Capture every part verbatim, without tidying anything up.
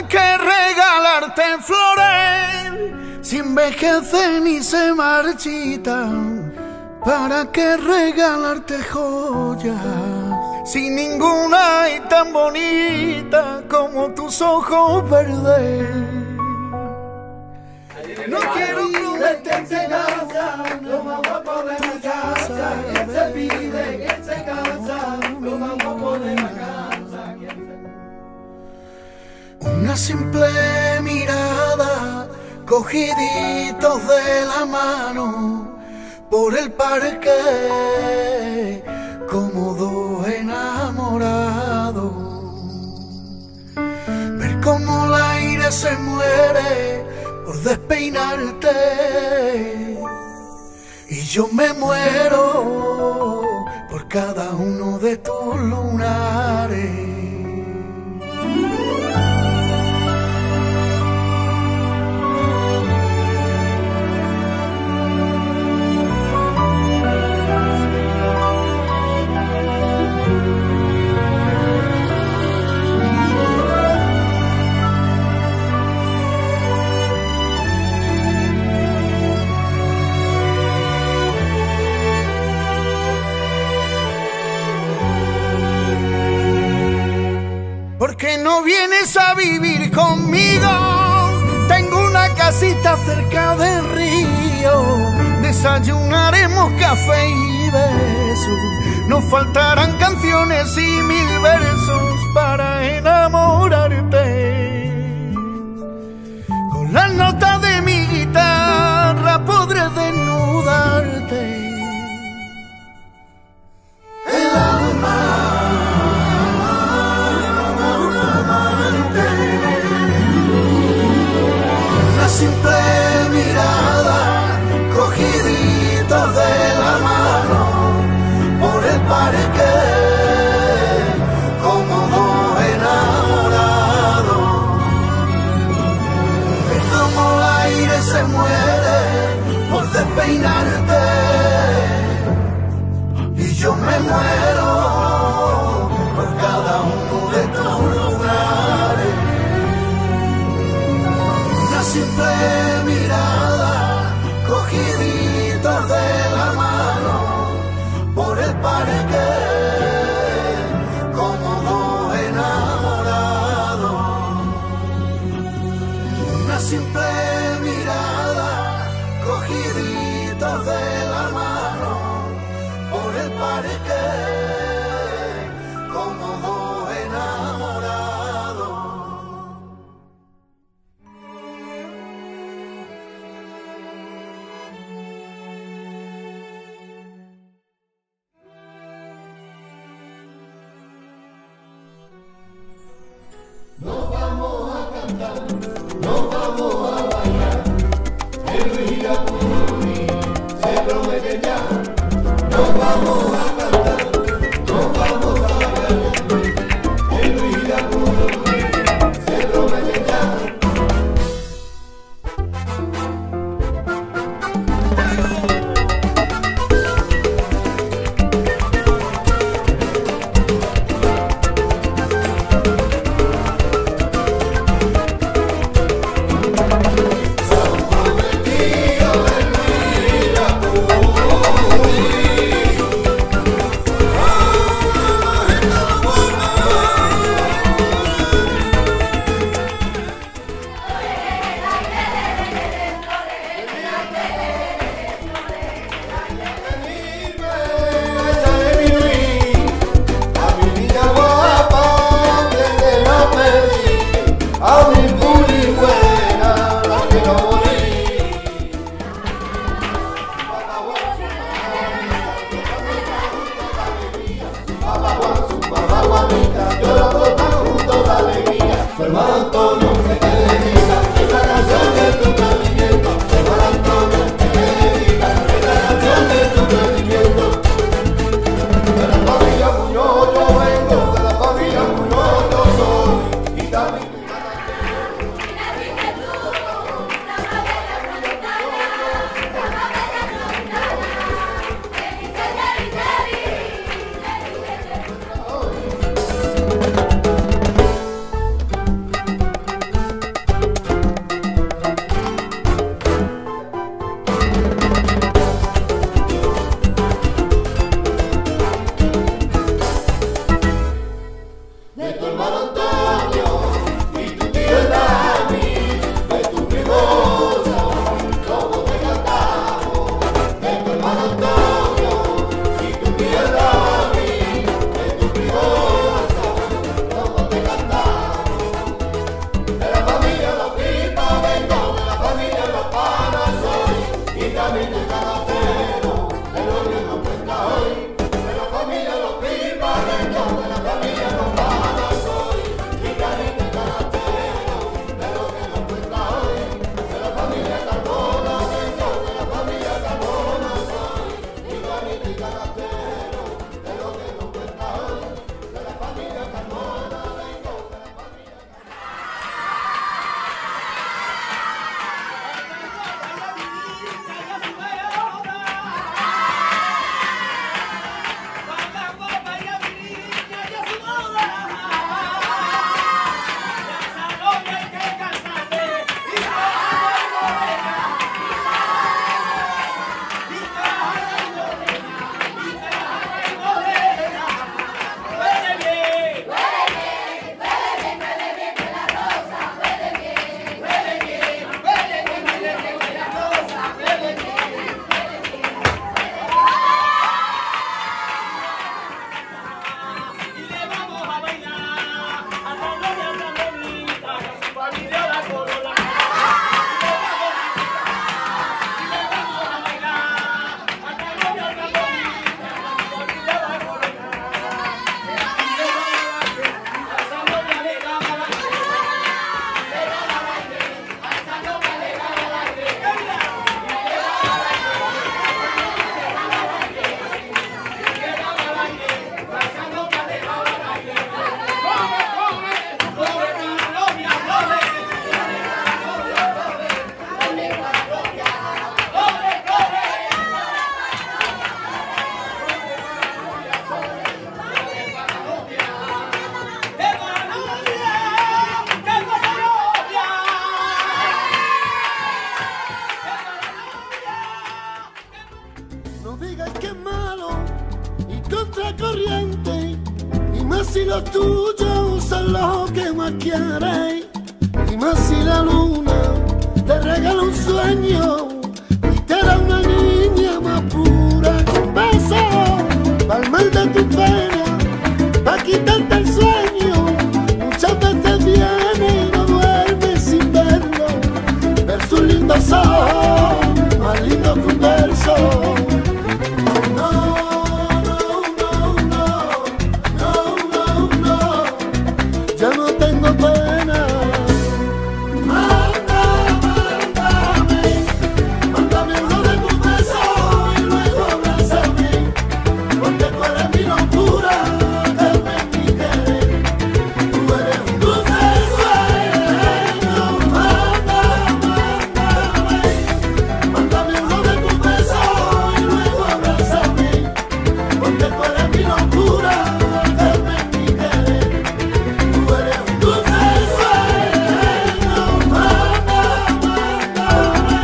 qué regalarte flores si envejecen y se marchitan? ¿Para qué regalarte joyas si ninguna es tan bonita como tus ojos verdes? No quiero prometerte nada, lo más guapo de la casa, que se pide, que se casa, lo más guapo de la casa. Una simple mirada, cogiditos de la mano, por el parque, como dos enamorados. Ver cómo el aire se muere por despeinarte, y yo me muero por cada uno de tus lunares. ¿Por qué no vienes a vivir conmigo? Tengo una casita cerca del río. Desayunaremos café y besos. Nos faltarán canciones y mil versos para enamorarte. Con las notas de mi guitarra podré desnudarte. El alma. Simple mirada, cogiditos de la mano, por el parque, como dos enamorados. Es como el aire se muere por despeinarte, y yo me muero por cada uno de tus lugares. Simple mirada, cogiditos de la mano, por el parque, como dos enamorados. Una simple mirada, cogiditos de la mano, por el parque, como dos enamorados. Nos vamos a cantar, nos vamos a bailar. El Luis y la Curumi se prometen ya. Nos vamos a cantar, nos vamos a bailar. El Luis y la Curumi se prometen ya. digas que es malo y contracorriente, y más si los tuyos son los que más quieres, y más si la luna te regala un sueño y te da una niña más pura con besos, pa'l mal de tu pena, pa' quitarte el sueño. Muchas veces viene y no duermes sin verlo, ver sus lindos ojos, más lindo que un verso. No, no, no, no, no, no, no, ya no tengo pena. Manda, mándame, mándame uno de tus besos y luego abrázame, porque tú eres mi locura, Carmen, mi querer. Tú eres un dulce sueño. Manda, mándame, mándame uno de tus besos y luego abrázame, porque tú eres mi locura, Carmen, mi querer. Tú eres un dulce sueño. Manda, mándame.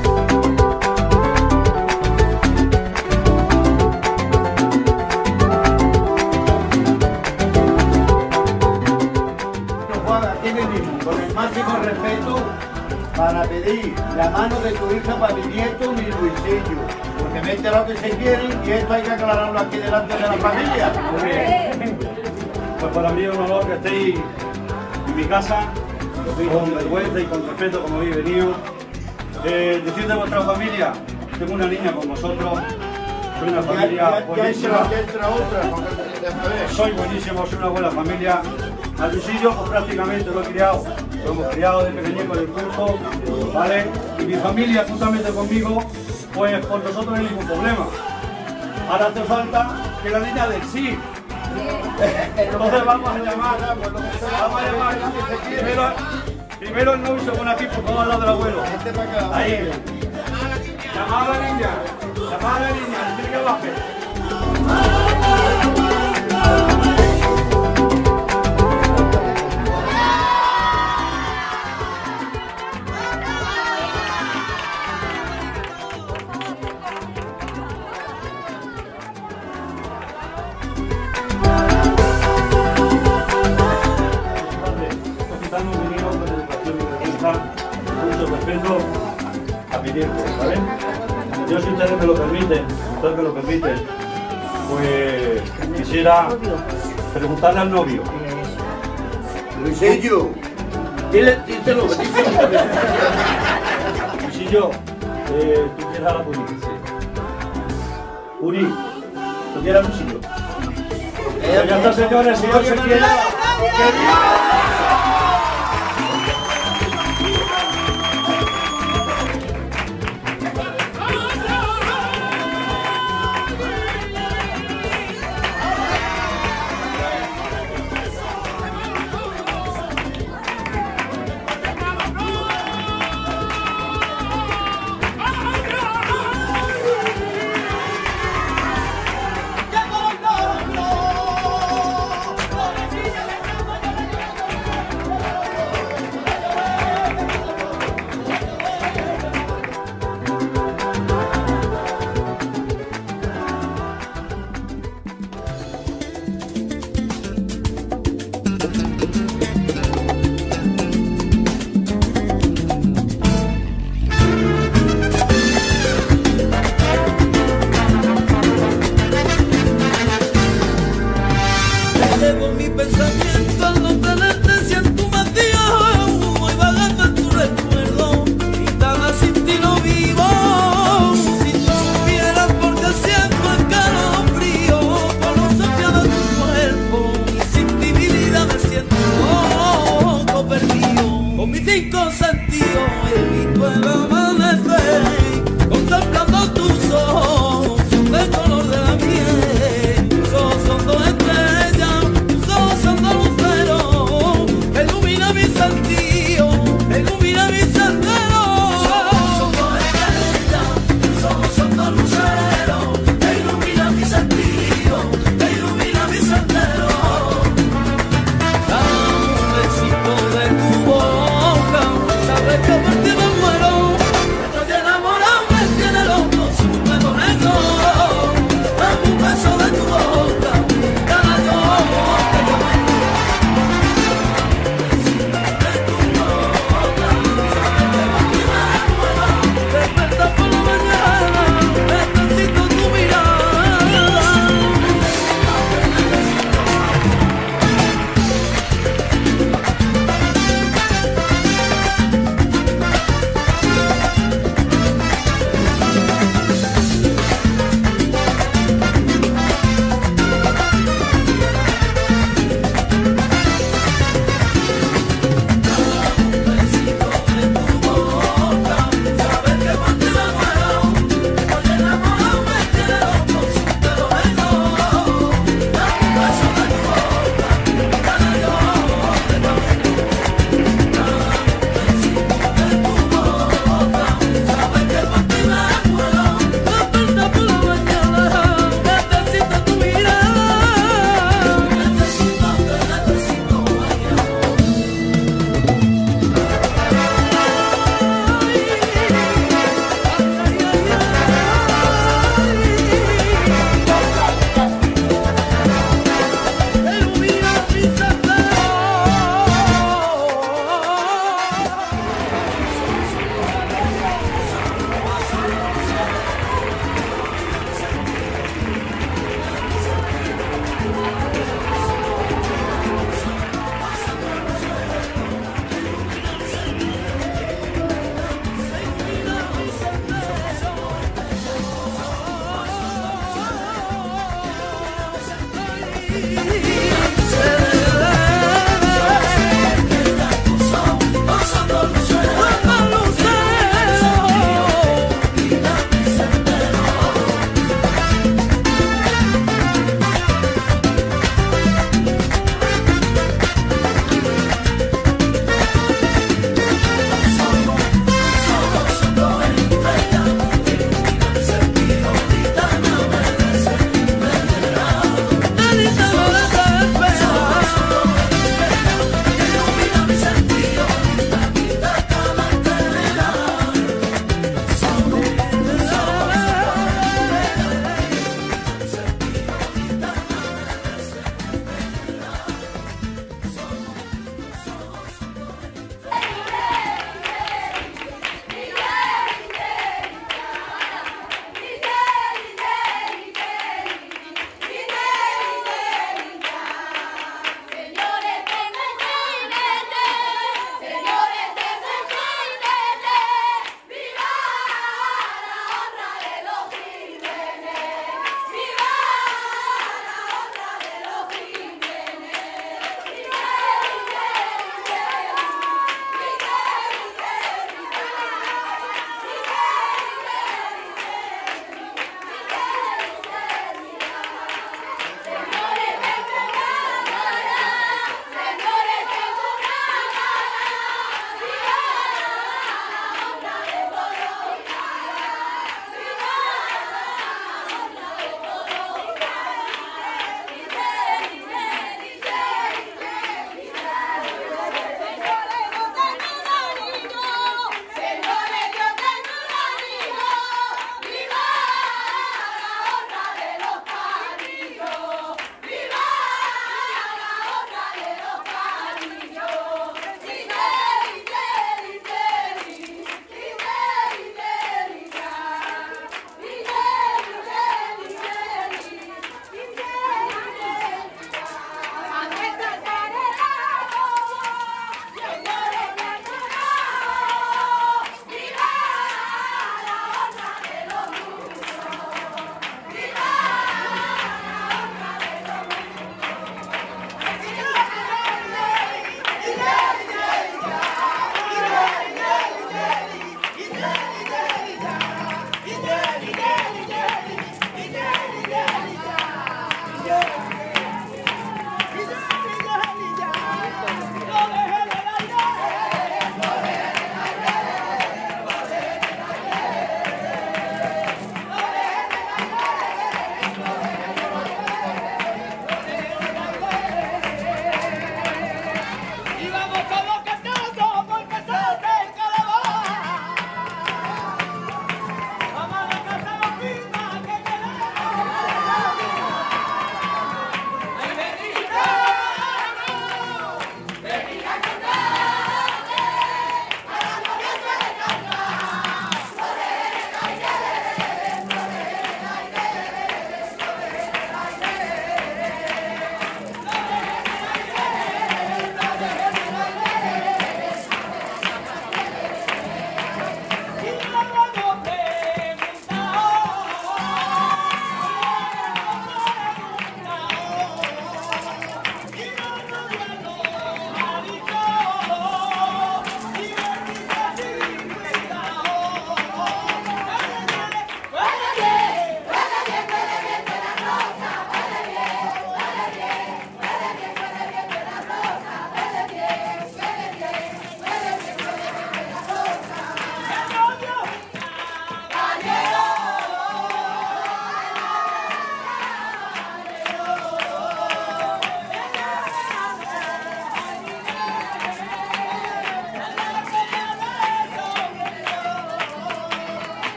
Juan, aquí venimos con el máximo respeto para pedir la mano de tu hija para mi nieto, mi Luisillo, porque me he enterado que se quieren y esto hay que aclararlo aquí delante de la familia. Muy bien. Pues para mí es un honor que estéis en mi casa, con vergüenza y con respeto como habéis venido. Eh, decir de vuestra familia, tengo una niña con vosotros, soy una Ya, familia ya, ya buenísima. entra, ya entra otra, porque déjame ver. Soy buenísimo, soy una buena familia. A Luisillo pues prácticamente lo he criado, lo hemos criado desde pequeñito en el curso, ¿vale? Y mi familia, juntamente conmigo, pues con nosotros no hay ningún problema. Ahora hace falta que la niña del sí. Entonces vamos a llamar, vamos a llamar primero, primero el novio y se pone aquí por todo al lado del abuelo. Ahí. Llamar a la niña, llamar a la niña, decir que baje. Quitando un dinero con educación y defensa, mucho respeto a mi tiempo, ¿vale? Yo, si ustedes me lo permiten, ustedes me lo permiten, pues quisiera preguntarle al novio. Luisillo, dile, díselo, díselo. Si yo, eh, tú quieres a la Puri. Puri, tú quieres a Luisillo. Ya está, señores, si no se quiere, que viva.